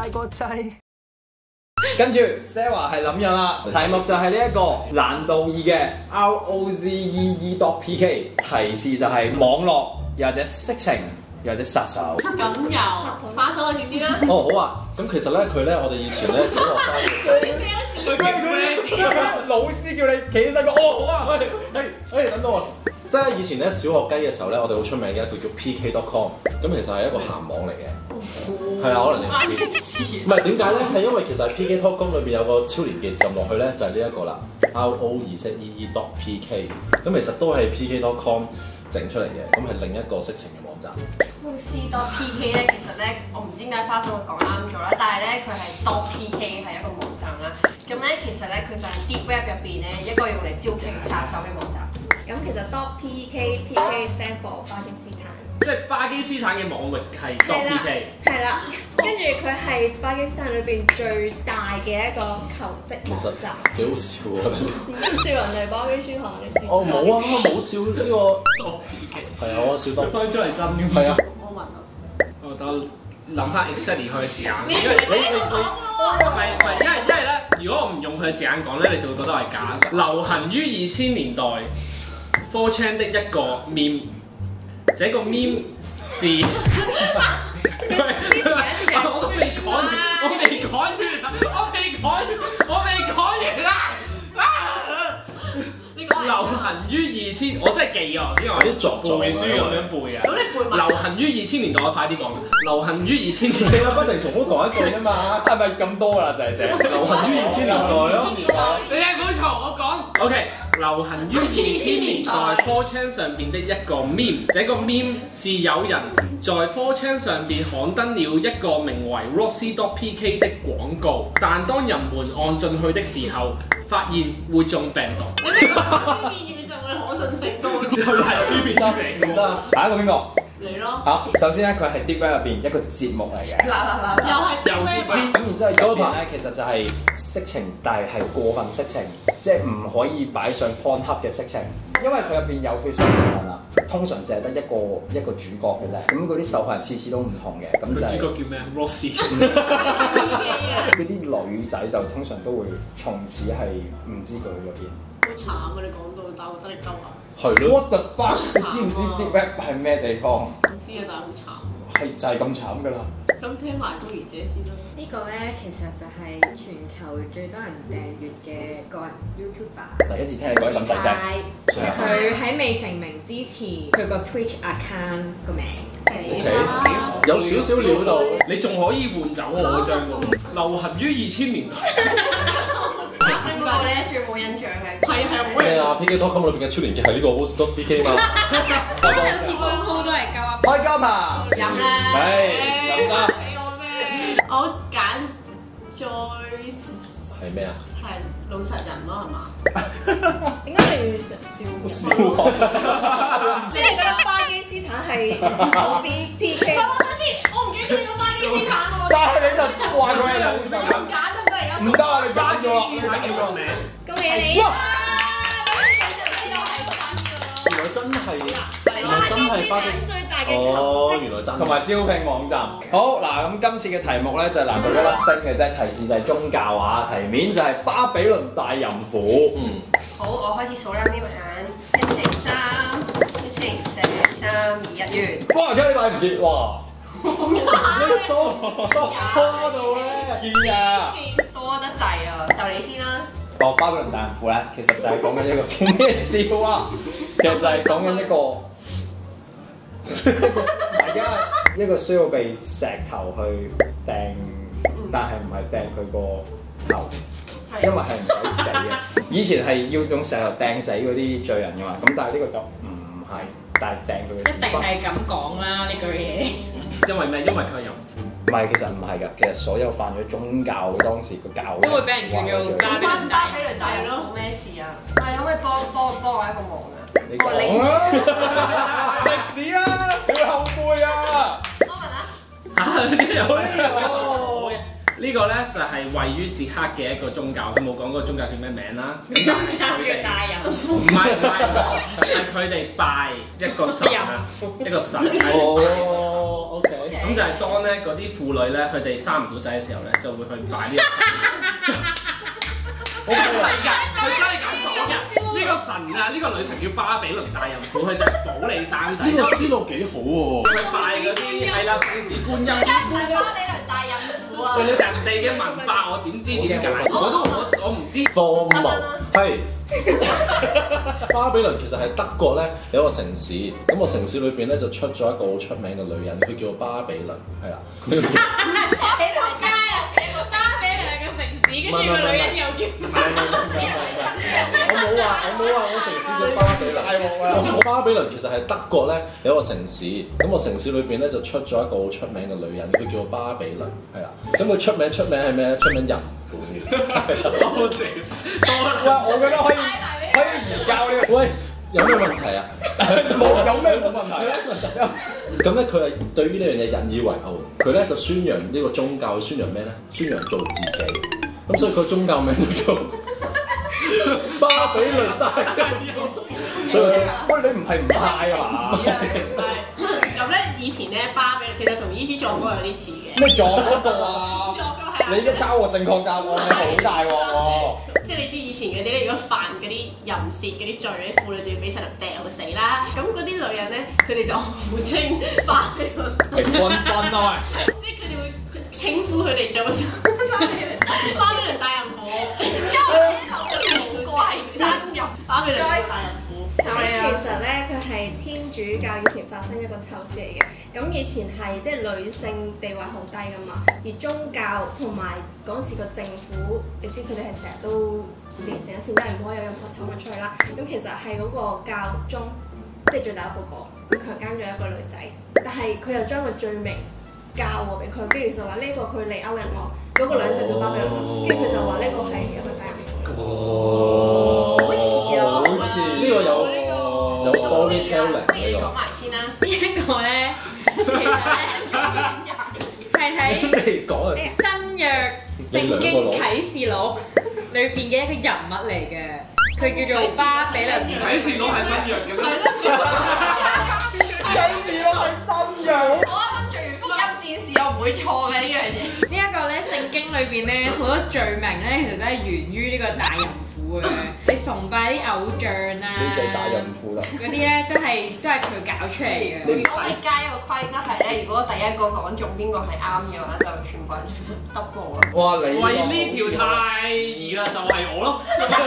大個掣。跟住 Sarah 係諗緊啦，題目就係呢一個難度2嘅 ROZEE.PK， 提示就係網絡又或者色情又或者殺手。 咁由花生開始先啦。 哦，好啊。咁其實咧，佢咧，我哋以前咧小學生老師叫你企起身講，哦好啊， 等到我。即係咧，以前咧小學雞嘅時候咧，我哋好出名嘅一個叫 PK.com， 咁其實係一個鹹網嚟嘅。係啊，可能你唔知。唔係點解咧？係因為其實 PK.com 裏邊有個超連結撳落去咧，就係呢一個啦 ROZEE.PK。咁其實都係 PK.com 整出嚟嘅，咁係另一個色情嘅網站。 ROZEE.PK 咧，其實咧，我唔知點解花生會講啱咗啦，但係咧佢係 .PK 係一個網站啦。咁咧其實咧佢就係 Deep Web 入邊咧一個用嚟招聘殺手嘅網站。 咁其實 .PK stand for 巴基斯坦。 即係巴基斯坦嘅網域係 .PK。 係啦，跟住佢係巴基斯坦裏邊最大嘅一個求職網站。 幾好笑啊！ 唔知笑人哋巴基斯坦，你知？ 哦，冇啊，冇笑呢個。 .PK 係啊，我笑多。 分咗係真嘅。 係啊。 我問啊。 我諗翻 exactly 佢嘅字眼，因為因為咧，如果我唔用佢嘅字眼講咧，你就會覺得我係假。流行於2000年代 4chan 的一個 meme， 這個 meme 是我都未講完，我未講完啦！流行於2000，我真係記啊，因為我啲背書咁樣背啊。 咁你背埋。 流行於2000年代，我快啲講。流行於2000年代， 你不停重複同一句啊嘛， 係咪咁多啦？就係寫流行於2000年代咯。 你係冇錯，我講。OK， 流行於2000年代 4chan 上邊的一個 meme， 這個 meme 是有人在 4chan 上邊刊登了一個名為 ROZEE.PK 的廣告，但當人們按進去的時候，發現會中病毒。 你呢個書面入面就會可信性高啲。 佢係書面得唔得？ 下一個邊個？ 你咯。 好，首先咧，佢係 Deep Web 入邊一個節目嚟嘅。 嗱，又係咩？ 咁然之後入邊咧，其實就係色情，但係過分色情，即係唔可以擺上 Pornhub 嘅色情，因為佢入邊有血腥成分啦。通常淨係得一個主角嘅啫，咁嗰啲受害人次次都唔同嘅，咁就係主角叫咩啊 ？Rosie。 嗰啲女仔就通常都會從此係唔知佢嗰邊。 好慘啊！你講到，但係我覺得你鳩啊。 係咯。 What the fuck？你知唔知 Deep Web 係咩地方？ 唔知啊，但係好慘。 係就係咁慘㗎啦。 咁聽埋高兒姐先啦。 呢個咧其實就係全球最多人訂閱嘅個人 YouTuber。 第一次聽你講咁細聲。 佢喺未成名之前，佢個 Twitch account 個名。 OK，有少少料到， 你仲可以換走我嗰張喎。流行於2000年代。 發生過咧最冇印象嘅。係冇咩啊 ？PK.com 裏邊嘅超連結係呢個 ROZEE.PK 嘛？ 咁好似鋪鋪都係鳩噏。 開金啊！ 飲啦。 係飲啦。 死我咩？我揀 Joyce。 係咩啊？ 係老實人咯，係嘛？ 點解你要笑？即係覺得巴基斯坦係嗰邊 PK。 等陣先，我唔記得咗你個巴基斯坦喎。 但係你就話佢係老實人。 揀得唔得而家？ 唔得啊！你揀咗啦。 叫個名。 恭喜你！哇！ 原來真係，原來真係巴基斯坦最大嘅求哦， 職原來真係同埋招聘網站。好嗱，咁今次嘅題目咧就係難度1粒星嘅啫，提示就係宗教啊，題面就係巴比倫大淫婦。 好，我開始數啦，呢個人1、2、3、1、4、3、2、1完。 哇！真係你買唔切哇！多到咧，見啊！ 多得滯啊！就你先啦。 巴比倫大淫婦咧，其實就係講緊一個做咩笑啊？其實就係講緊一個需要被石頭去掟，但係唔係掟佢個頭，因為係唔使死嘅。以前係要用石頭掟死嗰啲罪人㗎嘛，咁但係呢個就唔係，但係掟佢嘅屎忽。 一定係咁講啦呢句嘢。 因為咩？因為佢係淫婦。 唔係，其實唔係㗎。其實所有犯咗宗教當時個教都會俾人叫做關巴比倫大人做咩事啊？係可唔可以幫我一個忙啊？ 你講啊！食屎啊！你會後悔啊！ 我問啊。 呢個咧就係位於捷克嘅一個宗教，佢冇講嗰個宗教叫咩名啦。 宗教叫大淫婦。 唔係，係佢哋拜一個神啊，一個神。 哦，OK。 咁就係當咧嗰啲婦女咧，佢哋生唔到仔嘅時候咧，就會去拜呢個神。真係㗎，佢真係咁講嘅。呢個神啊，呢個女神叫巴比倫大淫婦，佢就係保你生仔。 呢個思路幾好喎！ 去拜嗰啲係啦，聖子觀音。 巴比倫大淫婦啊！ 人哋嘅文化我點知點解？我唔知。 荒謬係巴比倫其實係德國咧有一個城市，咁個城市裏邊咧就出咗一個好出名嘅女人，佢叫巴比倫，係啦。 喺度街啊！巴比倫係個城市，跟住個女人又叫。 我冇話我城市叫巴比倫。大鑊啊！巴比倫其實係德國咧有一個城市，咁個城市裏邊咧就出咗一個好出名嘅女人，佢叫巴比倫，係啦。咁佢出名係咩咧？出名淫婦。 多謝。 喂，我覺得可以研究呢個。 喂，有咩問題啊？ 有咩冇問題啊？ 咁咧，佢係對於呢樣嘢引以為傲。佢咧就宣揚呢個宗教，宣揚咩咧？宣揚做自己。咁所以佢宗教名叫做巴比倫大淫婦。所以喂，你唔係唔派啊嘛？ 咁咧，以前咧巴比倫其實同伊斯壯哥有啲似嘅。 咩撞嗰個啊？ 壯哥係啊！ 你而家抄我正確答案，你好大鑊喎！ 即係你知以前嗰啲咧，如果犯嗰啲淫褻嗰啲罪咧，婦女就要俾石頭掉死啦。咁嗰啲女人咧，佢哋就號稱巴比倫平均分啊喂！ 即係佢哋會稱呼佢哋做巴比倫大淫婦。好怪真淫巴比倫大淫婦。 其實咧，佢係天主教以前發生一個醜事嚟嘅。咁以前係即係女性地位好低噶嘛，而宗教同埋嗰時個政府，你知佢哋係成日都連成一線，都係唔可以有任何醜聞出去啦。咁其實係嗰個教宗，即係最大嗰個，佢強姦咗一個女仔，但係佢又將個罪名交喎俾佢，跟住就話呢個佢嚟勾引我，嗰個女人就叫巴比倫，跟住佢就話呢個係一個大淫婦。好似啊！ 好似呢個有 storytelling 不如你講埋先啦。 呢一個咧，其實係喺講啊！ 新約聖經啟示錄裏邊嘅一個人物嚟嘅，佢叫做巴比倫。 啟示錄係新約嘅咩？ 啟示錄係新約。 我啱啱做完福音戰士，我唔會錯嘅呢樣嘢。 呢一個咧聖經裏邊咧好多罪名咧，其實都係源於呢個大淫婦嘅。你崇拜啲偶像啊， 你就係大淫婦啦。 嗰啲咧都係佢搞出嚟嘅。 如果我哋加一個規則係咧，如果第一個講中邊個係啱嘅話，就全部人 double 啦。 哇！你喂，呢條太易啦，就係我咯。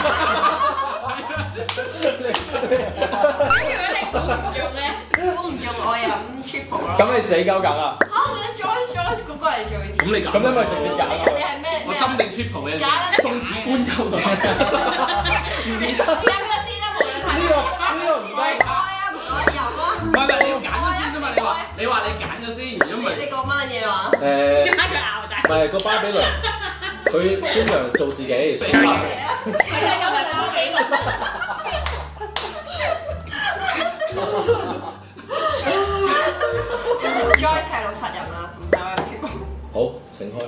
如果你估唔中咧， 估唔中我飲 triple 啦。 咁你死鳩梗啊！ 我覺得 Joyce 嗰個係最似。 咁你咁你咪直接揀你係咩？ 我針定 triple 嘅，送子觀音啊！ 你飲咗先啦，無論係呢個唔得。 開啊，唔開飲啊。 唔係你要揀咗先啫嘛？你話你揀咗先，如果唔係你講乜嘢話？ 點解佢拗底？ 唔係個巴比倫，佢宣揚做自己。 大家咁係巴比倫。Joyce 係老實人啦，唔係我飲 triple。 好，請開。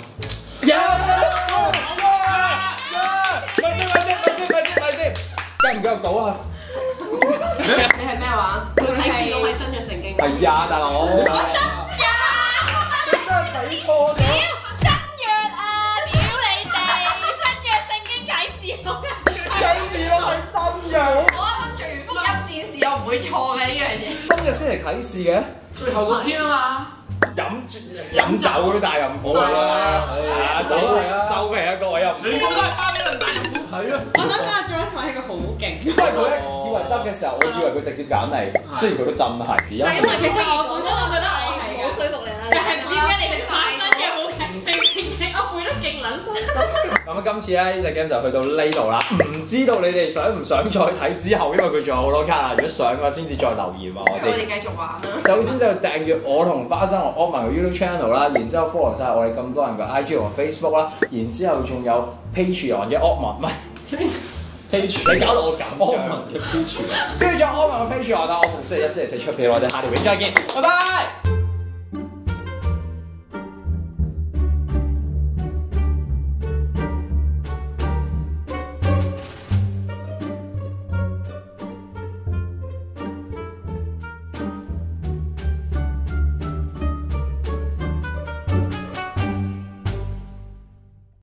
計唔計到啊？ 你係咩話？ 佢啟示錄係新約聖經。 係呀，大佬。 我真㗎！ 你真係睇錯咗。 新約啊！屌你哋！新約聖經啟示錄。 啟示錄係新約。 我啱啱做完福音戰士，我唔會錯嘅呢樣嘢。 新約先係啟示嘅。 最後嗰篇啊嘛。 飲酒嗰啲大淫婦啦，收皮啊各位又。 全部都係巴比倫大淫婦。 係啊。 我想講阿 Joyce 係一個好勁。 因為佢一以為得嘅時候，我以為佢直接揀你，雖然佢都真係。而家但係因為其實我本身我覺得我係冇說服力啦。 但係唔知點解你哋快新約好勁，我背得勁撚辛苦。 咁今次咧呢隻 game 就去到呢度啦，唔知道你哋想唔想再睇之後，因為佢仲有好多卡啊。如果想嘅話，先至再留言啊，我我哋哋。 繼續玩啦。 首先就訂閱我同花生同 Oman 嘅 YouTube channel 啦，然之後 follow 晒我哋咁多人嘅 IG 同 Facebook 啦，然之後仲有 Patreon 嘅 Oman，唔係 Page， 你搞到我緊張。 安文嘅 Page。 跟住仲有 Oman 嘅 Patreon 啦，我逢星期一、星期四出片，我哋下條片再見，拜拜。